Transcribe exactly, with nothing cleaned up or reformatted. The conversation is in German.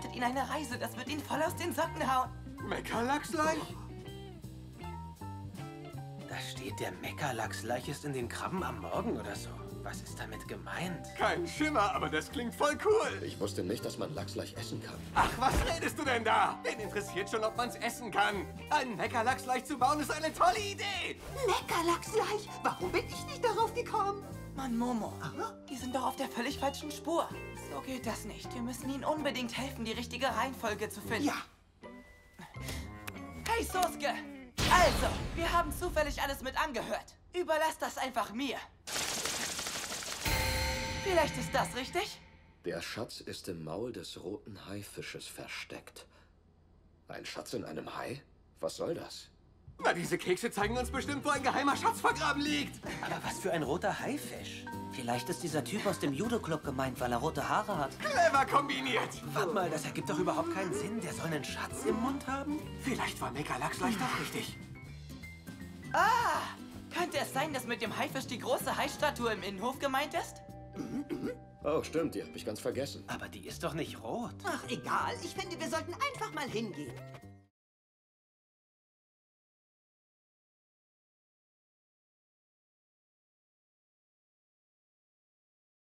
erwartet ihn eine Reise. Das wird ihn voll aus den Socken hauen. Meckerlachsleich? Da steht, der Meckerlachsleich ist in den Krabben am Morgen oder so. Was ist damit gemeint? Kein Schimmer, aber das klingt voll cool. Ich wusste nicht, dass man Lachsleich essen kann. Ach, was redest du denn da? Wen interessiert schon, ob man's essen kann? Einen Meckerlachsleich zu bauen ist eine tolle Idee. Meckerlachsleich? Warum bin ich nicht darauf gekommen? Mann, Momo, die sind doch auf der völlig falschen Spur. So geht das nicht. Wir müssen ihnen unbedingt helfen, die richtige Reihenfolge zu finden. Ja. Hey, Sosuke! Also, wir haben zufällig alles mit angehört. Überlass das einfach mir. Vielleicht ist das richtig? Der Schatz ist im Maul des roten Haifisches versteckt. Ein Schatz in einem Hai? Was soll das? Na, diese Kekse zeigen uns bestimmt, wo ein geheimer Schatz vergraben liegt. Aber was für ein roter Haifisch. Vielleicht ist dieser Typ aus dem Judo-Club gemeint, weil er rote Haare hat. Clever kombiniert. Warte mal, das ergibt doch überhaupt keinen Sinn. Der soll einen Schatz im Mund haben? Vielleicht war Meckerlachsleich doch richtig. Ah! Könnte es sein, dass mit dem Haifisch die große Haistatue im Innenhof gemeint ist? Oh, stimmt, die hab ich ganz vergessen. Aber die ist doch nicht rot. Ach, egal. Ich finde, wir sollten einfach mal hingehen.